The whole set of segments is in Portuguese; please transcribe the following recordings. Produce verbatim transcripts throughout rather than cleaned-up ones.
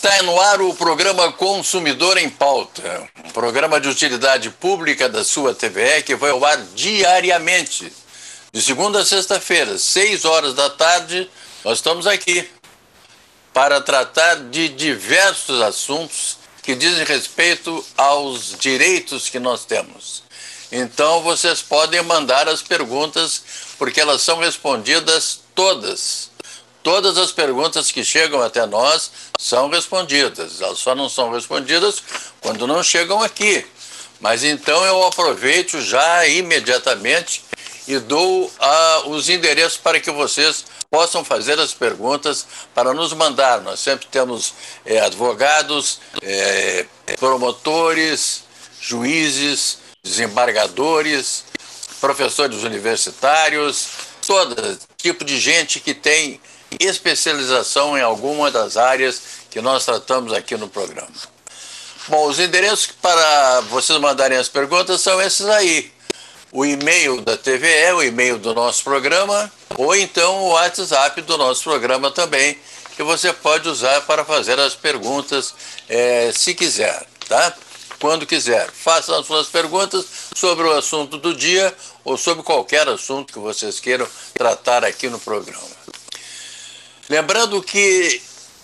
Está no ar o programa Consumidor em Pauta, um programa de utilidade pública da sua T V E que vai ao ar diariamente, de segunda a sexta-feira, seis horas da tarde. Nós estamos aqui para tratar de diversos assuntos que dizem respeito aos direitos que nós temos. Então vocês podem mandar as perguntas, porque elas são respondidas todas. Todas as perguntas que chegam até nós são respondidas. Elas só não são respondidas quando não chegam aqui. Mas então eu aproveito já imediatamente e dou uh, os endereços para que vocês possam fazer as perguntas para nos mandar. Nós sempre temos eh, advogados, eh, promotores, juízes, desembargadores, professores universitários, todo tipo de gente que tem especialização em alguma das áreas que nós tratamos aqui no programa. Bom, os endereços para vocês mandarem as perguntas são esses aí. O e-mail da T V E, o e-mail do nosso programa, ou então o WhatsApp do nosso programa também, que você pode usar para fazer as perguntas é, se quiser, tá? Quando quiser. Façam as suas perguntas sobre o assunto do dia ou sobre qualquer assunto que vocês queiram tratar aqui no programa. Lembrando que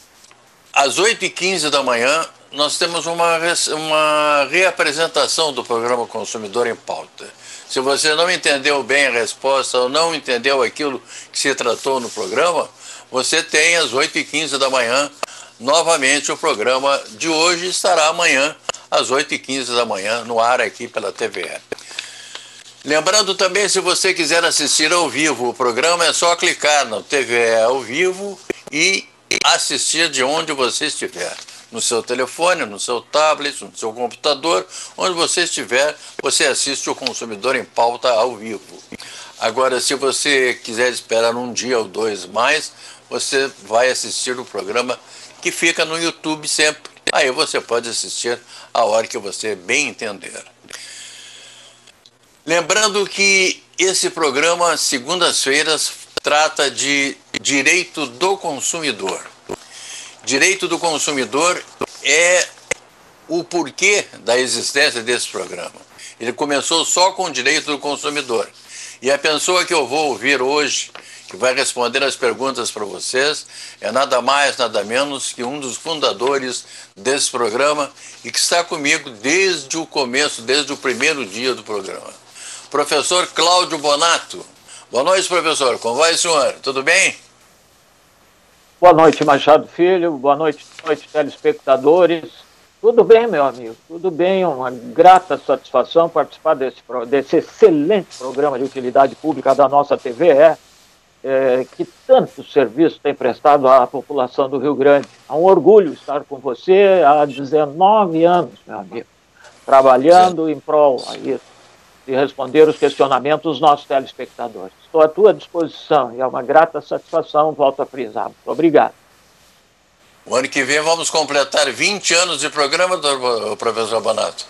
às oito e quinze da manhã nós temos uma, uma reapresentação do programa Consumidor em Pauta. Se você não entendeu bem a resposta ou não entendeu aquilo que se tratou no programa, você tem às oito e quinze da manhã novamente o programa de hoje estará amanhã às oito e quinze da manhã no ar aqui pela T V E. Lembrando também, se você quiser assistir ao vivo o programa, é só clicar no T V E ao vivo e assistir de onde você estiver. No seu telefone, no seu tablet, no seu computador, onde você estiver, você assiste o Consumidor em Pauta ao vivo. Agora, se você quiser esperar um dia ou dois mais, você vai assistir o programa que fica no YouTube sempre. Aí você pode assistir a hora que você bem entender. Lembrando que esse programa, segundas-feiras, trata de direito do consumidor. Direito do consumidor é o porquê da existência desse programa. Ele começou só com o direito do consumidor. E a pessoa que eu vou ouvir hoje, que vai responder as perguntas para vocês, é nada mais, nada menos que um dos fundadores desse programa e que está comigo desde o começo, desde o primeiro dia do programa. Professor Cláudio Bonato. Boa noite, professor. Como vai, senhor? Tudo bem? Boa noite, Machado Filho. Boa noite, boa noite, telespectadores. Tudo bem, meu amigo? Tudo bem. Uma grata satisfação participar desse, desse excelente programa de utilidade pública da nossa T V E, é, que tanto serviço tem prestado à população do Rio Grande. É um orgulho estar com você há dezenove anos, meu amigo, trabalhando Sim. em prol aí de responder os questionamentos dos nossos telespectadores. Estou à tua disposição e é uma grata satisfação, volto a frisar. Muito obrigado. O ano que vem vamos completar vinte anos de programa, professor Bonato.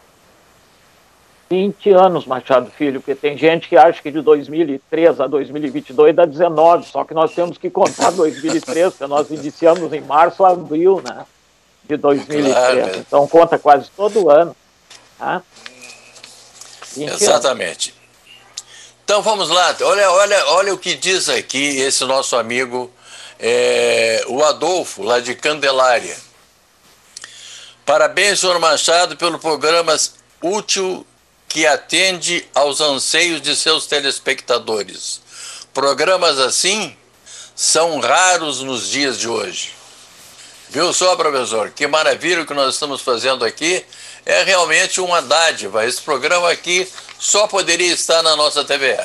vinte anos, Machado Filho, porque tem gente que acha que de dois mil e três a dois mil e vinte e dois dá dezenove, só que nós temos que contar dois mil e três, porque nós iniciamos em março, abril, né, de dois mil e três. Claro. Então conta quase todo ano, tá? Exatamente. Então vamos lá, olha, olha, olha o que diz aqui esse nosso amigo, é, o Adolfo, lá de Candelária. Parabéns, senhor Machado, pelo programa útil que atende aos anseios de seus telespectadores. Programas assim são raros nos dias de hoje. Viu só, professor? Que maravilha o que nós estamos fazendo aqui. É realmente uma dádiva. Esse programa aqui só poderia estar na nossa T V E.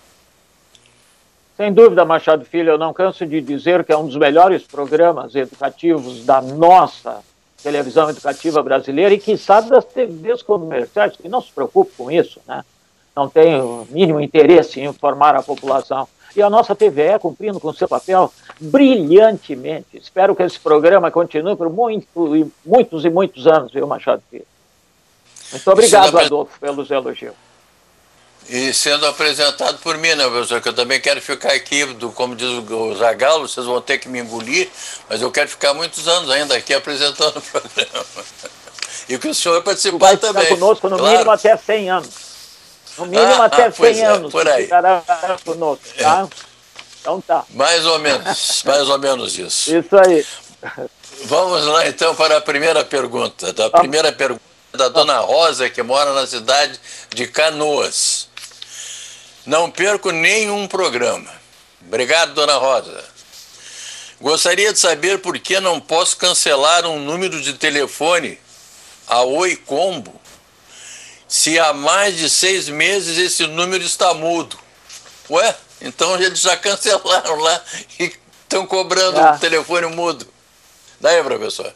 Sem dúvida, Machado Filho, eu não canso de dizer que é um dos melhores programas educativos da nossa televisão educativa brasileira e, quiçá, das T Vs comerciais, que não se preocupe com isso, né? Não tem o mínimo interesse em informar a população. E a nossa T V E cumprindo com seu papel brilhantemente. Espero que esse programa continue por muito, muitos e muitos anos, viu, Machado Filho? Muito obrigado, Adolfo, pelos elogios. E sendo apresentado por mim, né, professor? Que eu também quero ficar aqui, do, como diz o Zagalo, vocês vão ter que me engolir, mas eu quero ficar muitos anos ainda aqui apresentando o programa. E que o senhor participar vai também. Ficar conosco no claro. mínimo até cem anos. No mínimo ah, até cem é, anos. Por aí. Ficará conosco, tá? É. Então tá. Mais ou menos, mais ou menos isso. Isso aí. Vamos lá então para a primeira pergunta. Da primeira pergunta da dona Rosa, que mora na cidade de Canoas. Não perco nenhum programa. Obrigado, dona Rosa. Gostaria de saber por que não posso cancelar um número de telefone, a Oi Combo, se há mais de seis meses esse número está mudo. Ué, então eles já cancelaram lá e estão cobrando o ah. telefone mudo. Daí, professor?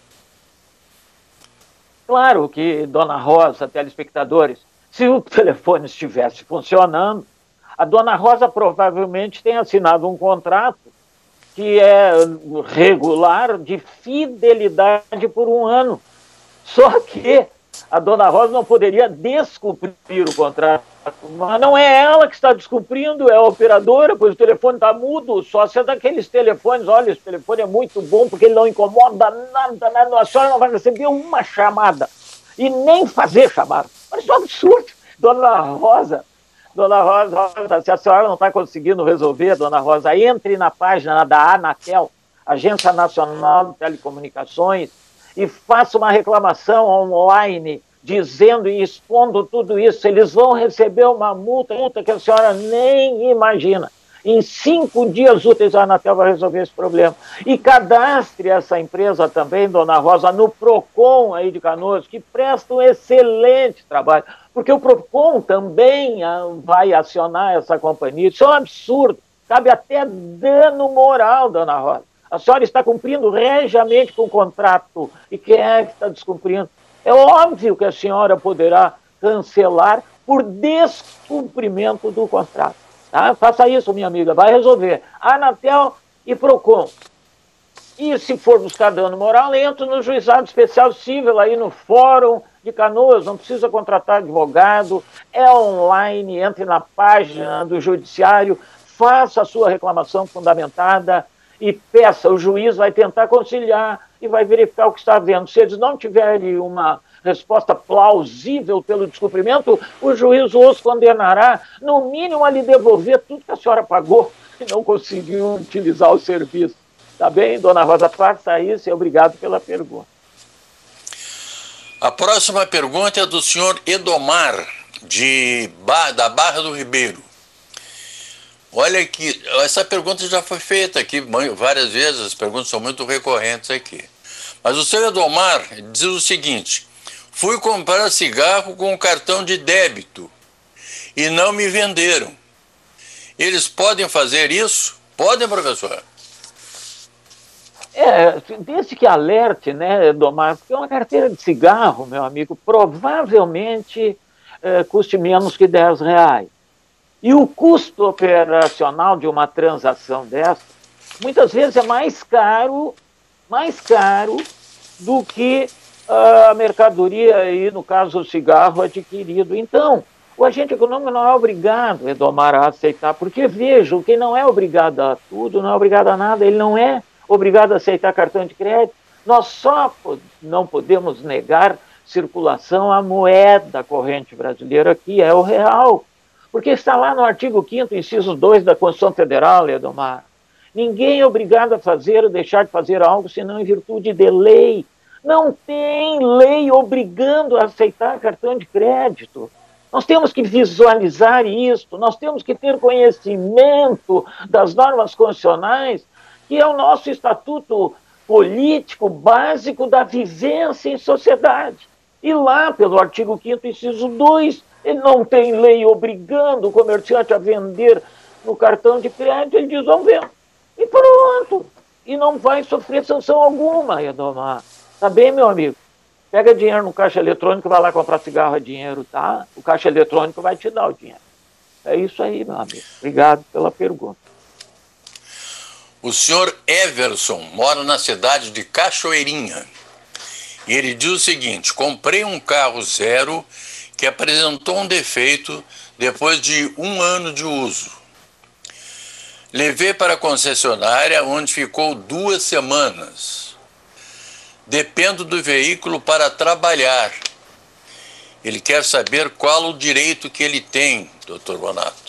Claro que, dona Rosa, telespectadores, se o telefone estivesse funcionando, a dona Rosa provavelmente tem assinado um contrato que é regular de fidelidade por um ano. Só que a dona Rosa não poderia descumprir o contrato. Mas não é ela que está descumprindo, é a operadora, pois o telefone está mudo. Só se é daqueles telefones, olha, esse telefone é muito bom porque ele não incomoda nada, nada. A senhora não vai receber uma chamada e nem fazer chamada. Mas isso é um absurdo. Dona Rosa, dona Rosa, se a senhora não está conseguindo resolver, dona Rosa, entre na página da Anatel, Agência Nacional de Telecomunicações, e faça uma reclamação online, dizendo e expondo tudo isso. Eles vão receber uma multa, multa que a senhora nem imagina. Em cinco dias úteis a Anatel vai resolver esse problema. E cadastre essa empresa também, dona Rosa, no PROCON aí de Canoas, que presta um excelente trabalho, porque o PROCON também vai acionar essa companhia. Isso é um absurdo, cabe até dano moral, dona Rosa. A senhora está cumprindo regiamente com o contrato. E quem é que está descumprindo? É óbvio que a senhora poderá cancelar por descumprimento do contrato. Tá? Faça isso, minha amiga, vai resolver. Anatel e PROCON. E se for buscar dano moral, entra no juizado especial civil, aí no fórum de Canoas, não precisa contratar advogado, é online, entre na página do judiciário, faça a sua reclamação fundamentada e peça, o juiz vai tentar conciliar e vai verificar o que está havendo. Se eles não tiverem uma resposta plausível pelo descumprimento, o juiz os condenará, no mínimo, a lhe devolver tudo que a senhora pagou e não conseguiu utilizar o serviço. Tá bem, dona Rosa? Faça isso e obrigado pela pergunta. A próxima pergunta é do senhor Edomar, de ba da Barra do Ribeiro. Olha aqui, essa pergunta já foi feita aqui várias vezes, as perguntas são muito recorrentes aqui. Mas o senhor Edomar diz o seguinte: fui comprar cigarro com cartão de débito e não me venderam. Eles podem fazer isso? Podem, professor? É, desde que alerte, né, Edomar, porque uma carteira de cigarro, meu amigo, provavelmente é, custe menos que dez reais. E o custo operacional de uma transação dessa, muitas vezes é mais caro, mais caro do que a mercadoria, aí, no caso o cigarro adquirido. Então, o agente econômico não é obrigado, Edomar, a aceitar, porque veja, quem não é obrigado a tudo, não é obrigado a nada, ele não é obrigado a aceitar cartão de crédito. Nós só não podemos negar circulação à moeda corrente brasileira, que é o real. Porque está lá no artigo quinto, inciso dois da Constituição Federal, Edomar. Ninguém é obrigado a fazer ou deixar de fazer algo senão em virtude de lei. Não tem lei obrigando a aceitar cartão de crédito. Nós temos que visualizar isso, nós temos que ter conhecimento das normas constitucionais, que é o nosso estatuto político básico da vivência em sociedade. E lá, pelo artigo quinto, inciso dois, ele não tem lei obrigando o comerciante a vender no cartão de crédito, ele diz, vamos ver. E pronto. E não vai sofrer sanção alguma, Edomar. Tá bem, meu amigo? Pega dinheiro no caixa eletrônico, vai lá comprar cigarro a dinheiro, tá? O caixa eletrônico vai te dar o dinheiro. É isso aí, meu amigo. Obrigado pela pergunta. O senhor Everson mora na cidade de Cachoeirinha. E ele diz o seguinte: comprei um carro zero que apresentou um defeito depois de um ano de uso. Levei para a concessionária, onde ficou duas semanas. Dependo do veículo para trabalhar. Ele quer saber qual o direito que ele tem, doutor Bonato.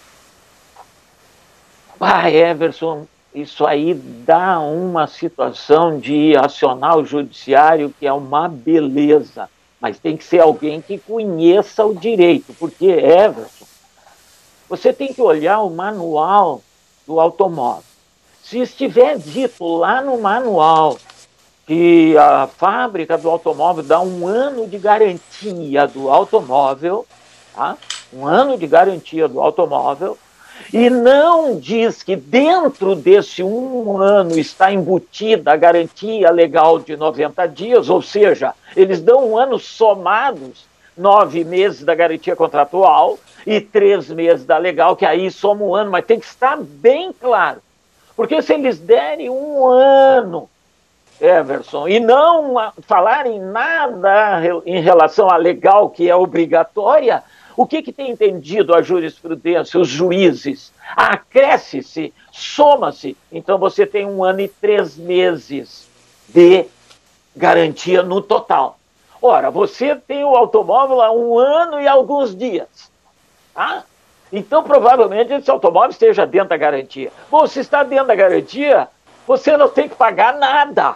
Ah, Everson, isso aí dá uma situação de acionar o judiciário que é uma beleza, mas tem que ser alguém que conheça o direito, porque, Everson, você tem que olhar o manual do automóvel. Se estiver dito lá no manual que a fábrica do automóvel dá um ano de garantia do automóvel, tá? Um ano de garantia do automóvel, e não diz que dentro desse um ano está embutida a garantia legal de noventa dias, ou seja, eles dão um ano somados, nove meses da garantia contratual e três meses da legal, que aí soma um ano, mas tem que estar bem claro. Porque se eles derem um ano, Everson, e não falarem nada em relação à legal, que é obrigatória, o que, que tem entendido a jurisprudência, os juízes? Acresce-se, soma-se. Então você tem um ano e três meses de garantia no total. Ora, você tem o automóvel há um ano e alguns dias. Tá? Então, provavelmente, esse automóvel esteja dentro da garantia. Bom, se está dentro da garantia, você não tem que pagar nada.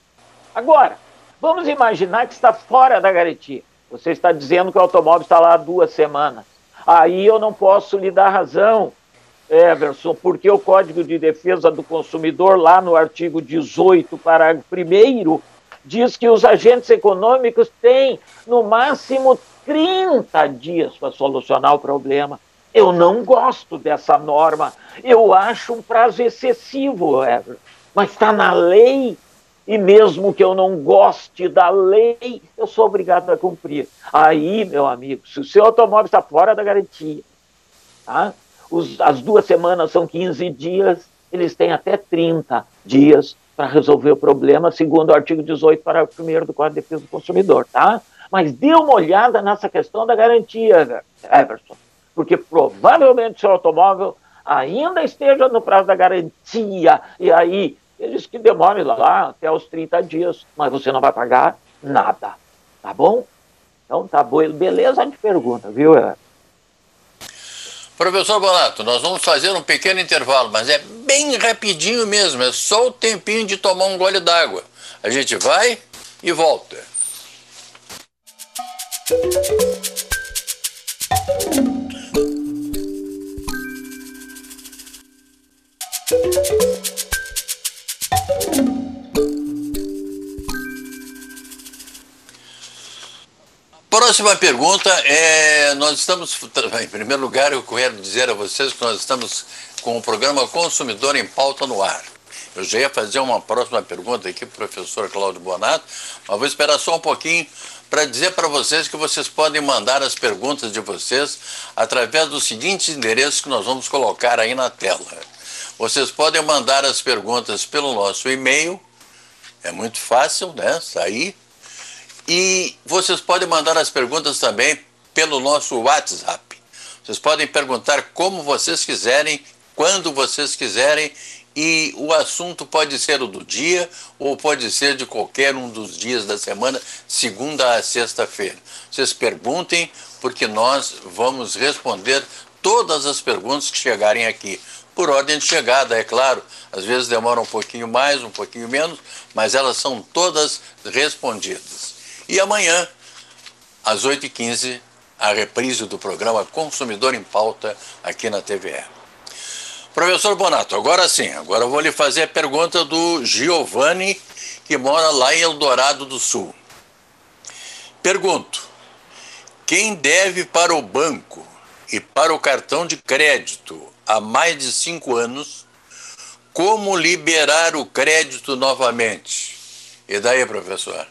Agora, vamos imaginar que está fora da garantia. Você está dizendo que o automóvel está lá há duas semanas. Aí eu não posso lhe dar razão, Everson, porque o Código de Defesa do Consumidor, lá no artigo dezoito, parágrafo primeiro, diz que os agentes econômicos têm, no máximo, trinta dias para solucionar o problema. Eu não gosto dessa norma. Eu acho um prazo excessivo, Everson. Mas está na lei. E mesmo que eu não goste da lei, eu sou obrigado a cumprir. Aí, meu amigo, se o seu automóvel está fora da garantia, tá? Os, as duas semanas são quinze dias, eles têm até trinta dias para resolver o problema, segundo o artigo dezoito, parágrafo primeiro do Código de Defesa do Consumidor, tá? Mas dê uma olhada nessa questão da garantia, Everson, porque provavelmente o seu automóvel ainda esteja no prazo da garantia, e aí eles que demorem lá até os trinta dias, mas você não vai pagar nada, tá bom? Então tá bom, beleza de pergunta, viu? Professor Bonato, nós vamos fazer um pequeno intervalo, mas é bem rapidinho mesmo, é só o tempinho de tomar um gole d'água. A gente vai e volta. Próxima pergunta é, nós estamos, em primeiro lugar, eu quero dizer a vocês que nós estamos com o programa Consumidor em Pauta no ar. Eu já ia fazer uma próxima pergunta aqui para o professor Cláudio Bonato, mas vou esperar só um pouquinho para dizer para vocês que vocês podem mandar as perguntas de vocês através dos seguintes endereços que nós vamos colocar aí na tela. Vocês podem mandar as perguntas pelo nosso e-mail, é muito fácil, né, sair. E vocês podem mandar as perguntas também pelo nosso WhatsApp. Vocês podem perguntar como vocês quiserem, quando vocês quiserem, e o assunto pode ser o do dia ou pode ser de qualquer um dos dias da semana, segunda a sexta-feira. Vocês perguntem, porque nós vamos responder todas as perguntas que chegarem aqui. Por ordem de chegada, é claro, às vezes demora um pouquinho mais, um pouquinho menos, mas elas são todas respondidas. E amanhã, às oito e quinze, a reprise do programa Consumidor em Pauta aqui na T V E. Professor Bonato, agora sim, agora eu vou lhe fazer a pergunta do Giovanni, que mora lá em Eldorado do Sul. Pergunto, quem deve para o banco e para o cartão de crédito há mais de cinco anos, como liberar o crédito novamente? E daí, professor?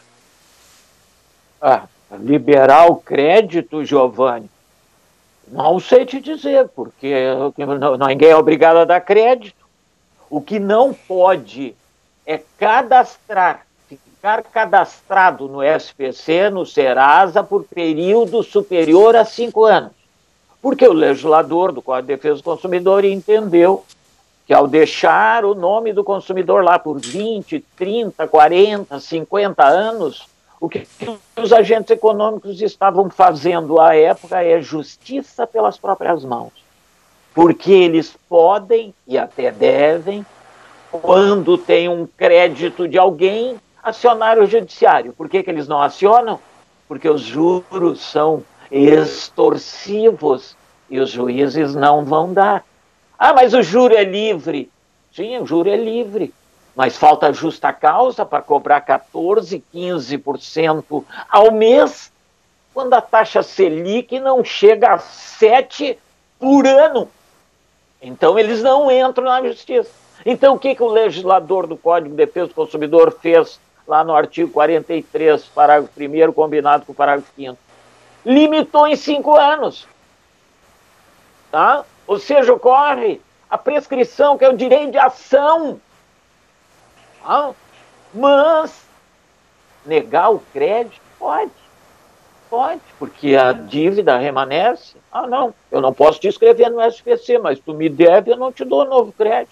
Ah, liberar o crédito, Giovanni, não sei te dizer, porque ninguém é obrigado a dar crédito. O que não pode é cadastrar, ficar cadastrado no S P C, no Serasa, por período superior a cinco anos. Porque o legislador do Código de Defesa do Consumidor entendeu que ao deixar o nome do consumidor lá por vinte, trinta, quarenta, cinquenta anos, o que os agentes econômicos estavam fazendo à época é justiça pelas próprias mãos. Porque eles podem, e até devem, quando tem um crédito de alguém, acionar o judiciário. Por que que eles não acionam? Porque os juros são extorsivos e os juízes não vão dar. Ah, mas o juro é livre. Sim, o juro é livre, mas falta justa causa para cobrar quatorze, quinze por cento ao mês, quando a taxa Selic não chega a sete por ano. Então eles não entram na justiça. Então o que, que o legislador do Código de Defesa do Consumidor fez lá no artigo quarenta e três, parágrafo primeiro, combinado com o parágrafo quinto? Limitou em cinco anos. Tá? Ou seja, ocorre a prescrição, que é o direito de ação. Tá? Mas negar o crédito pode. Pode, porque a dívida remanesce. Ah, não, eu não posso te escrever no S P C, mas tu me deve, eu não te dou novo crédito.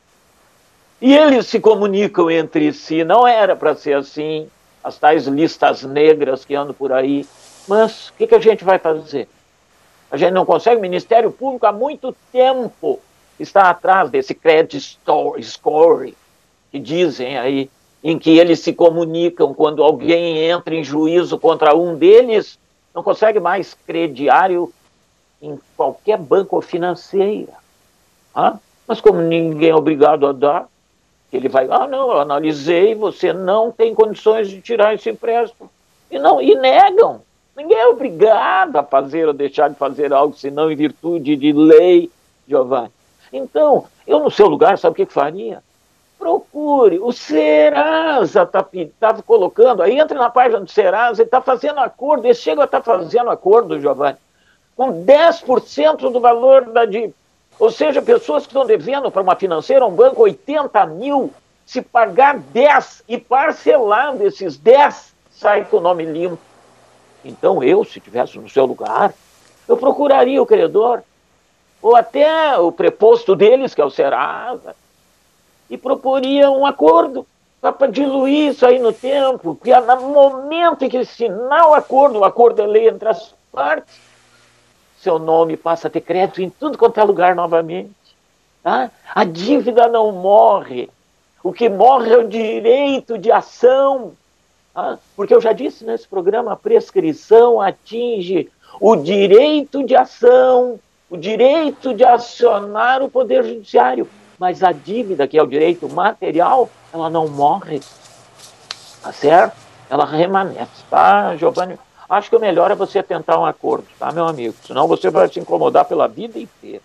E eles se comunicam entre si, não era para ser assim, as tais listas negras que andam por aí. Mas o que, que a gente vai fazer? A gente não consegue, o Ministério Público há muito tempo está atrás desse credit score, que dizem aí, em que eles se comunicam quando alguém entra em juízo contra um deles, não consegue mais crediário em qualquer banco ou financeira. Ah? Mas como ninguém é obrigado a dar, ele vai, ah, não, eu analisei, você não tem condições de tirar esse empréstimo. E, não, e negam. Ninguém é obrigado a fazer ou deixar de fazer algo, senão em virtude de lei, Giovanni. Então, eu no seu lugar, sabe o que, que faria? Procure. O Serasa está tá colocando, aí entra na página do Serasa, ele está fazendo acordo, eles chegam a estar tá fazendo acordo, Giovanni, com dez por cento do valor da dívida. Ou seja, pessoas que estão devendo para uma financeira, um banco, oitenta mil, se pagar dez e parcelando esses dez, sai com o nome limpo. Então eu, se estivesse no seu lugar, eu procuraria o credor, ou até o preposto deles, que é o Serasa, e proporia um acordo para diluir isso aí no tempo, porque no momento em que assinar o acordo, o acordo é lei entre as partes, seu nome passa a ter crédito em tudo quanto é lugar novamente. Tá? A dívida não morre. O que morre é o direito de ação. Tá? Porque eu já disse nesse programa, a prescrição atinge o direito de ação, o direito de acionar o Poder Judiciário. Mas a dívida, que é o direito material, ela não morre. Tá certo? Ela remanesce. Tá, Giovanni? Acho que o melhor é você tentar um acordo, tá, meu amigo? Senão você vai se incomodar pela vida inteira.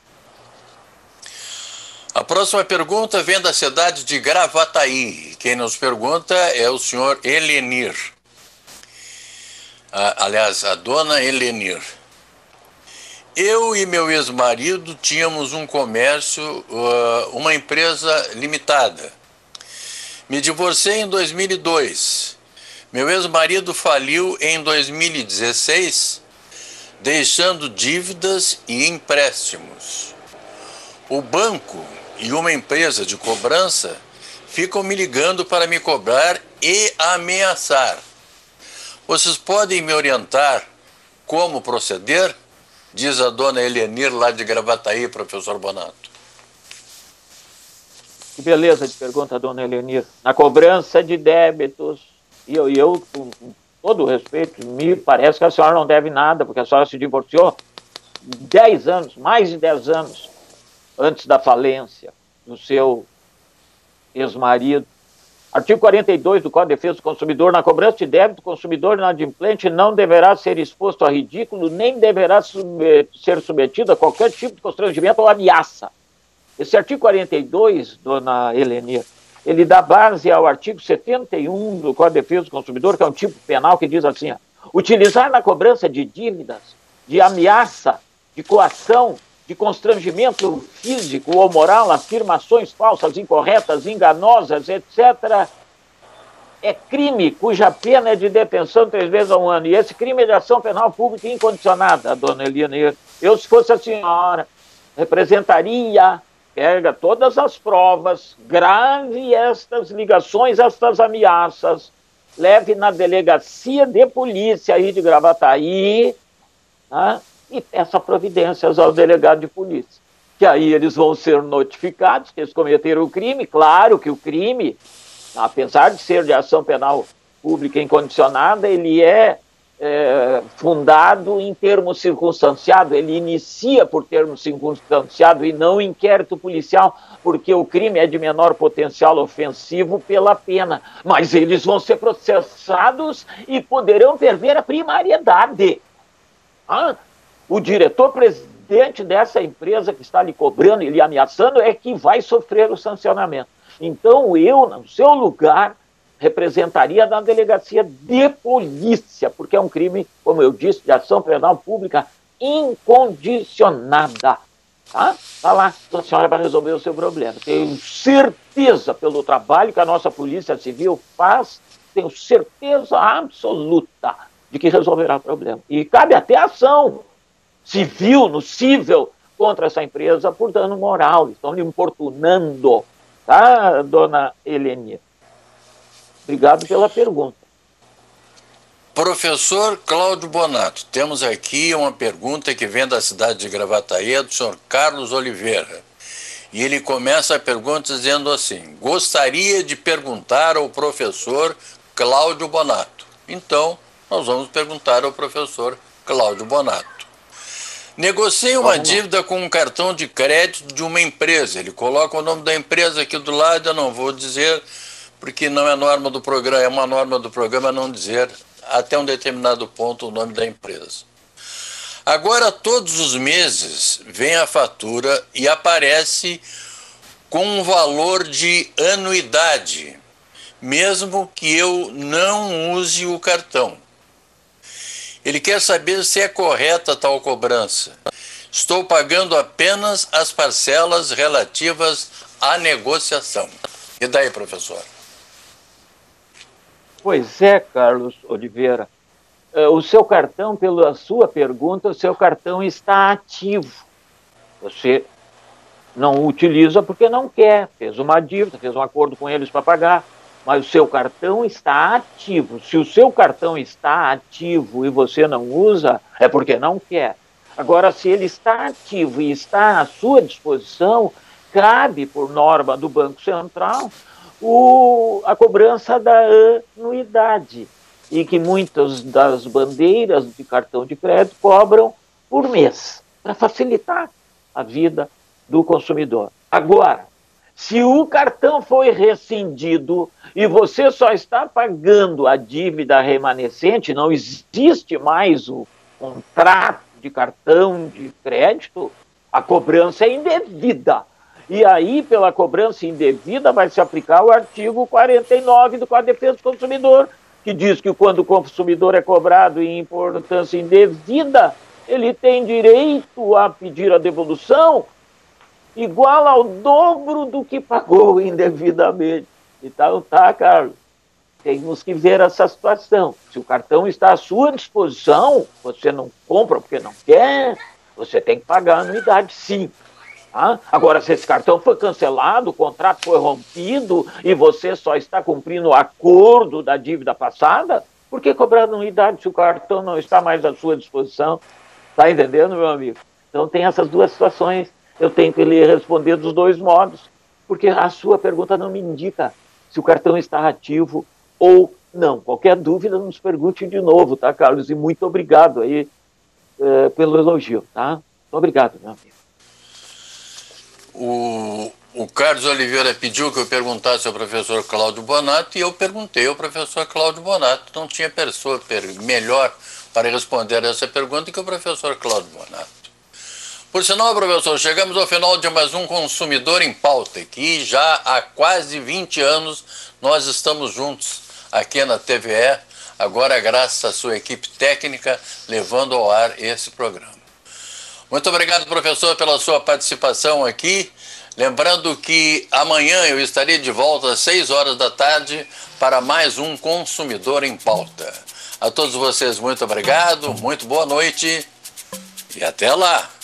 A próxima pergunta vem da cidade de Gravataí. Quem nos pergunta é o senhor Helenir. Ah, aliás, a dona Helenir. Eu e meu ex-marido tínhamos um comércio, uh, uma empresa limitada. Me divorciei em dois mil e dois. Meu ex-marido faliu em dois mil e dezesseis, deixando dívidas e empréstimos. O banco e uma empresa de cobrança ficam me ligando para me cobrar e ameaçar. Vocês podem me orientar como proceder? Diz a dona Helenir, lá de Gravataí, professor Bonato. Que beleza de pergunta, dona Helenir. Na cobrança de débitos, e eu, eu, com todo o respeito, me parece que a senhora não deve nada, porque a senhora se divorciou dez anos, mais de dez anos, antes da falência do seu ex-marido. Artigo quarenta e dois do Código de Defesa do Consumidor: na cobrança de débito, o consumidor inadimplente não deverá ser exposto a ridículo, nem deverá submet- ser submetido a qualquer tipo de constrangimento ou ameaça. Esse artigo quarenta e dois, dona Helenir, ele dá base ao artigo setenta e um do Código de Defesa do Consumidor, que é um tipo penal que diz assim: ó, utilizar na cobrança de dívidas, de ameaça, de coação, de constrangimento físico ou moral, afirmações falsas, incorretas, enganosas, etcétera, é crime cuja pena é de detenção três vezes ao ano. E esse crime é de ação penal pública incondicionada, dona Eliane. Eu, se fosse a senhora, representaria, pega todas as provas, grave estas ligações, estas ameaças, leve na delegacia de polícia aí de Gravataí, né, e peça providências ao delegado de polícia. Que aí eles vão ser notificados que eles cometeram o crime. Claro que o crime, apesar de ser de ação penal pública incondicionada, ele é, é fundado em termo circunstanciado, ele inicia por termo circunstanciado e não inquérito policial, porque o crime é de menor potencial ofensivo pela pena. Mas eles vão ser processados e poderão perder a primariedade. Ah, o diretor-presidente dessa empresa que está lhe cobrando e lhe ameaçando é que vai sofrer o sancionamento. Então, eu, no seu lugar, representaria na delegacia de polícia, porque é um crime, como eu disse, de ação penal pública incondicionada. Tá? Tá lá, a senhora vai resolver o seu problema. Tenho certeza, pelo trabalho que a nossa Polícia Civil faz, tenho certeza absoluta de que resolverá o problema. E cabe até ação civil, no cível, contra essa empresa por dano moral. Estão lhe importunando. Tá, dona Helene? Obrigado pela pergunta. Professor Cláudio Bonato, temos aqui uma pergunta que vem da cidade de Gravataí, do senhor Carlos Oliveira. E ele começa a pergunta dizendo assim: gostaria de perguntar ao professor Cláudio Bonato. Então, nós vamos perguntar ao professor Cláudio Bonato. Negociei uma dívida com um cartão de crédito de uma empresa. Ele coloca o nome da empresa aqui do lado, eu não vou dizer, porque não é norma do programa, é uma norma do programa não dizer até um determinado ponto o nome da empresa. Agora, todos os meses, vem a fatura e aparece com um valor de anuidade, mesmo que eu não use o cartão. Ele quer saber se é correta tal cobrança. Estou pagando apenas as parcelas relativas à negociação. E daí, professor? Pois é, Carlos Oliveira. O seu cartão, pela sua pergunta, o seu cartão está ativo. Você não utiliza porque não quer. Fez uma dívida, fez um acordo com eles para pagar. Mas o seu cartão está ativo. Se o seu cartão está ativo e você não usa, é porque não quer. Agora, se ele está ativo e está à sua disposição, cabe, por norma do Banco Central, o, a cobrança da anuidade. E que muitas das bandeiras de cartão de crédito cobram por mês, para facilitar a vida do consumidor. Agora, se o cartão foi rescindido e você só está pagando a dívida remanescente, não existe mais o contrato de cartão de crédito, a cobrança é indevida. E aí, pela cobrança indevida, vai se aplicar o artigo quarenta e nove do Código de Defesa do Consumidor, que diz que quando o consumidor é cobrado em importância indevida, ele tem direito a pedir a devolução igual ao dobro do que pagou indevidamente. Então, tá, Carlos, temos que ver essa situação. Se o cartão está à sua disposição, você não compra porque não quer, você tem que pagar a anuidade, sim. Tá? Agora, se esse cartão foi cancelado, o contrato foi rompido e você só está cumprindo o acordo da dívida passada, por que cobrar anuidade se o cartão não está mais à sua disposição? Está entendendo, meu amigo? Então, tem essas duas situações. Eu tenho que lhe responder dos dois modos, porque a sua pergunta não me indica se o cartão está ativo ou não. Qualquer dúvida, nos pergunte de novo, tá, Carlos? E muito obrigado aí eh, pelo elogio, tá? Muito obrigado, meu amigo. O, o Carlos Oliveira pediu que eu perguntasse ao professor Cláudio Bonato e eu perguntei ao professor Cláudio Bonato. Não tinha pessoa melhor para responder essa pergunta que o professor Cláudio Bonato. Por sinal, professor, chegamos ao final de mais um Consumidor em Pauta, que já há quase vinte anos nós estamos juntos aqui na T V E, agora graças à sua equipe técnica, levando ao ar esse programa. Muito obrigado, professor, pela sua participação aqui. Lembrando que amanhã eu estarei de volta às seis horas da tarde para mais um Consumidor em Pauta. A todos vocês, muito obrigado, muito boa noite e até lá.